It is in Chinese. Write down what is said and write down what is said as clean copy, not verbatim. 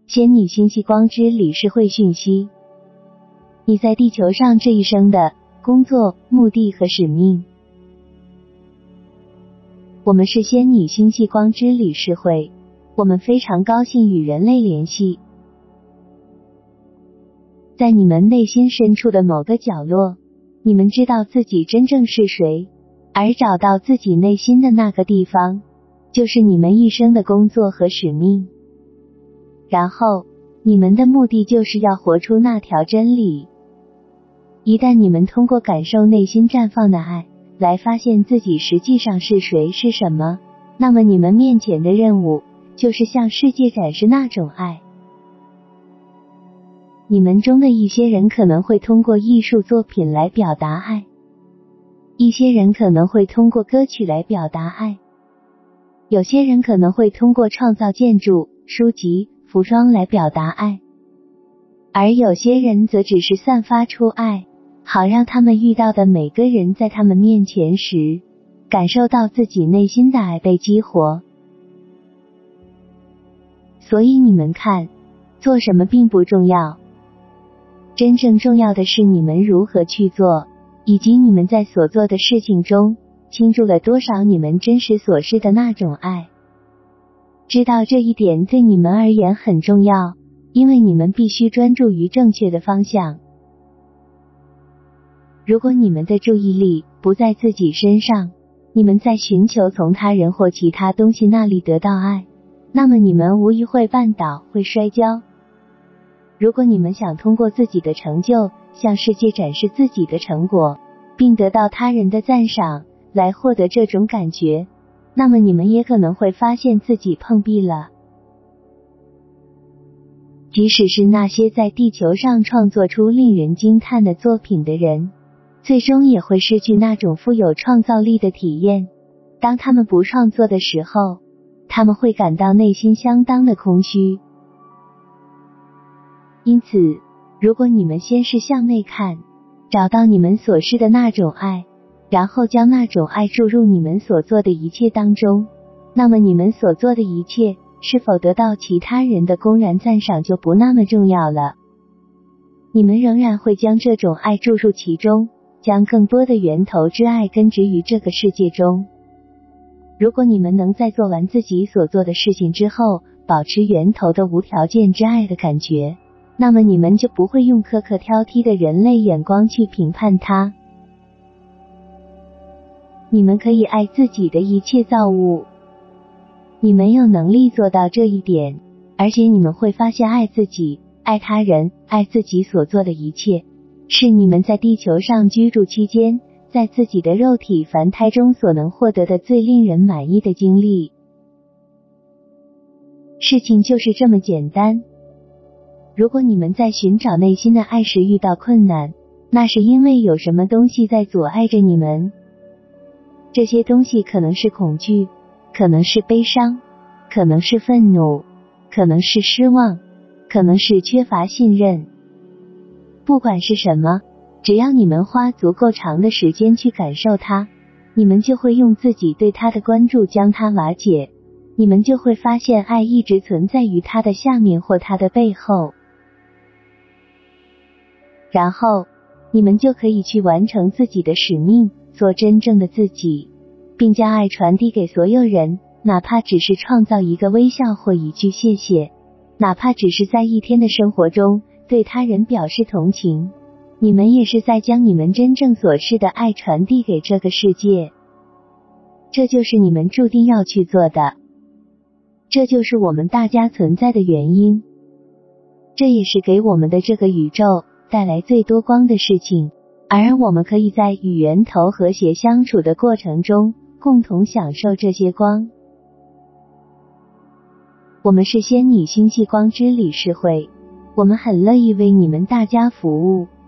仙女星系光之理事会讯息，你在地球上这一生的工作、目的和使命。我们是仙女星系光之理事会，我们非常高兴与人类联系。在你们内心深处的某个角落，你们知道自己真正是谁，而找到自己内心的那个地方，就是你们一生的工作和使命。然后，你们的目的就是要活出那条真理。一旦你们通过感受内心绽放的爱，来发现自己实际上是谁是什么，那么你们面前的任务，就是向世界展示那种爱。你们中的一些人可能会通过艺术作品来表达爱，一些人可能会通过歌曲来表达爱，有些人可能会通过创造建筑、书籍、服装来表达爱，而有些人则只是散发出爱，好让他们遇到的每个人在他们面前时，感受到自己内心的爱被激活。所以你们看，做什么并不重要，真正重要的是你们如何去做，以及你们在所做的事情中倾注了多少你们真实所示的那种爱。知道这一点对你们而言很重要，因为你们必须专注于正确的方向。如果你们的注意力不在自己身上，你们在寻求从他人或其他东西那里得到爱，那么你们无疑会绊倒，会摔跤。如果你们想通过自己的成就向世界展示自己的成果，并得到他人的赞赏来获得这种感觉，那么你们也可能会发现自己碰壁了。即使是那些在地球上创作出令人惊叹的作品的人，最终也会失去那种富有创造力的体验。当他们不创作的时候，他们会感到内心相当的空虚。因此，如果你们先是向内看，找到你们所示的那种爱，然后将那种爱注入你们所做的一切当中，那么你们所做的一切是否得到其他人的公然赞赏就不那么重要了。你们仍然会将这种爱注入其中，将更多的源头之爱根植于这个世界中。如果你们能在做完自己所做的事情之后，保持源头的无条件之爱的感觉，那么你们就不会用苛刻挑剔的人类眼光去评判它。你们可以爱自己的一切造物，你们有能力做到这一点，而且你们会发现爱自己、爱他人、爱自己所做的一切，是你们在地球上居住期间，在自己的肉体凡胎中所能获得的最令人满意的经历。事情就是这么简单。如果你们在寻找内心的爱时遇到困难，那是因为有什么东西在阻碍着你们。这些东西可能是恐惧，可能是悲伤，可能是愤怒，可能是失望，可能是缺乏信任。不管是什么，只要你们花足够长的时间去感受它，你们就会用自己对它的关注将它瓦解，你们就会发现爱一直存在于它的下面或它的背后。然后，你们就可以去完成自己的使命，做真正的自己，并将爱传递给所有人，哪怕只是创造一个微笑或一句谢谢，哪怕只是在一天的生活中对他人表示同情，你们也是在将你们真正所示的爱传递给这个世界。这就是你们注定要去做的，这就是我们大家存在的原因，这也是给我们的这个宇宙带来最多光的事情，而我们可以在与源头和谐相处的过程中共同享受这些光。我们是仙女星系光之理事会，我们很乐意为你们大家服务。